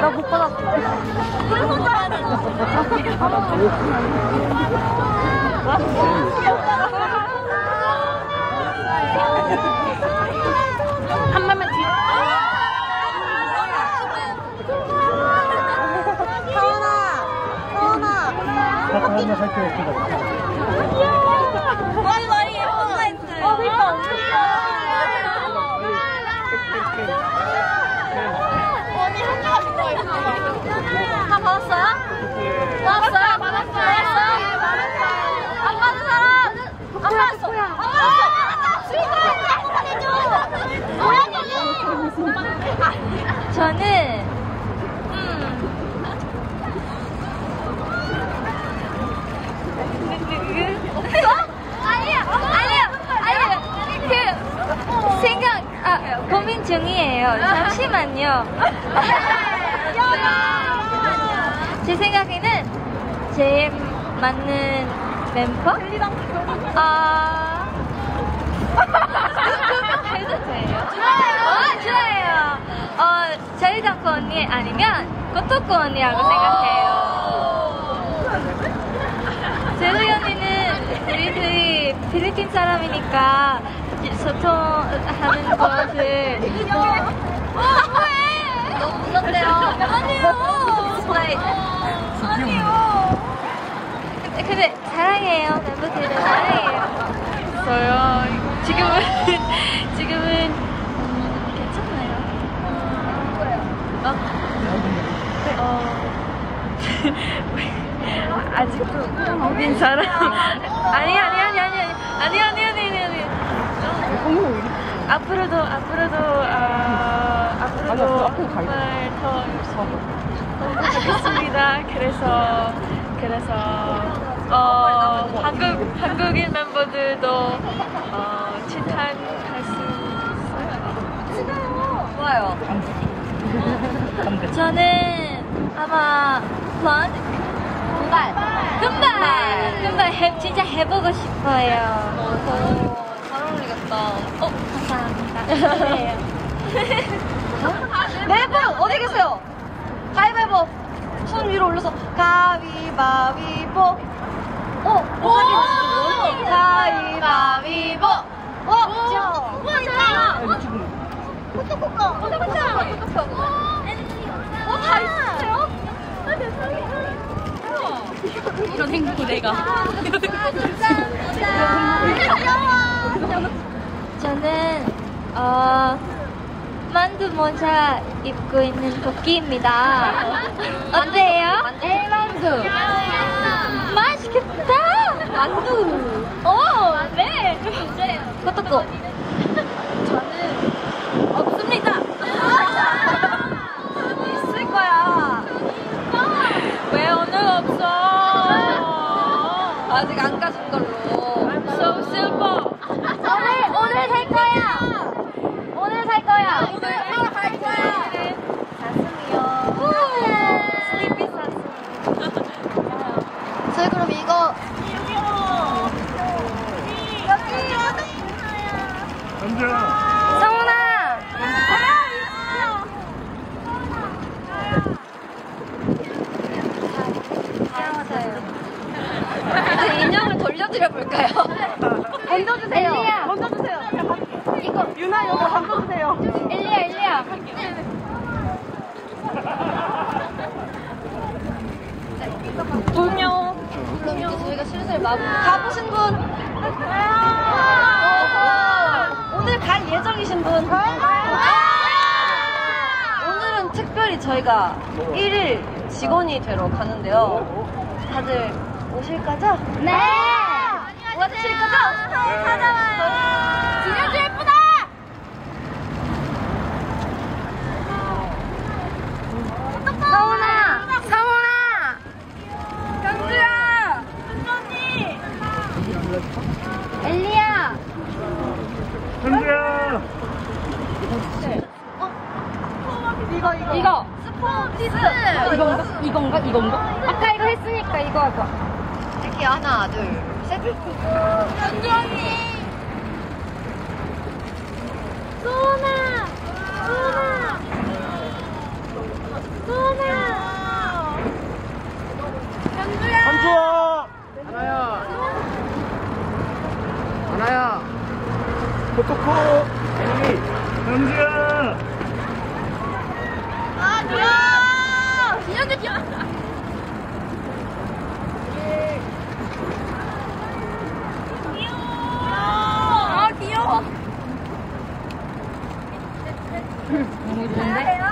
못 받았어. 한 번만 뒤로. 서원아. 사탕 살게 했습니다. 머리 예쁜 거 했어요. 그러니까 언니 한 개가 좋아했어. 다 받았어요? 받았어요? 안 받은 사람? 안 받았어. 저는 고민 중이에요. 잠시만요. 제 생각에는 제일 맞는 멤버? 해도 돼요? 좋아요. 제리장코 언니 아니면 고토코 언니라고 생각해요. 제리 언니는 우리 둘이 필리핀 사람이니까 소통하는 것을 왜? 너무 무섭대요. 아니요. 근데 사랑해요. 멤버들을 사랑해요. 저요. 지금은 괜찮아요. 아직도 모든 사람 아니. 앞으로도 정말 더 하겠습니다. 그래서 한국인 멤버들도 친한할 수 있어요. 좋아요. 저는 아마 금발 진짜 해보고 싶어요. 잘 어울리겠다. 감사합니다. 네 분 어디 계세요? 가위바위보. 손 위로 올려서 가위바위보. 가위바위보. 다 있으세요? 이런 행복을 내가. 저는 만두 모자 입고 있는 도끼입니다. 어때요? 만두. 맛있겠다. 만두. 네. 고토코. 저는 없습니다. 있을 거야. 왜 오늘 없어? 아직 안 가신 걸로. I'm so simple. 오늘 살 거야. 오늘 살 거야. 오늘 하러 갈 거야. 사슴이요. 슬리피 사슴. 저희 그럼 이거. 언제야? 성훈아. 인형을 돌려드려 볼까요? 던져주세요. 엘리야. 던져주세요. 이거 유나 이거 던져주세요. 엘리야. 동요. 그럼 이제 저희가 슬슬 가보신 분. 오늘 갈 예정이신 분. 오늘은 특별히 저희가 1일 직원이 되러 가는데요. 다들 오실 거죠? 네! 오실 거죠? 찾아와요! 진현주 예쁘다! 성훈아! 경주야! 은주 언니! 엘리야! 현주야! 이거! 스포티스! 이건가? 아까 이거 했으니까 이거 하자. 이렇게 하나, 둘, 셋. 현주 언니! 소원아! 귀여워요. 코코코. 현지야. 아, 귀여워! 귀여운데 귀여워! 아, 귀여워! 너무 좋은데?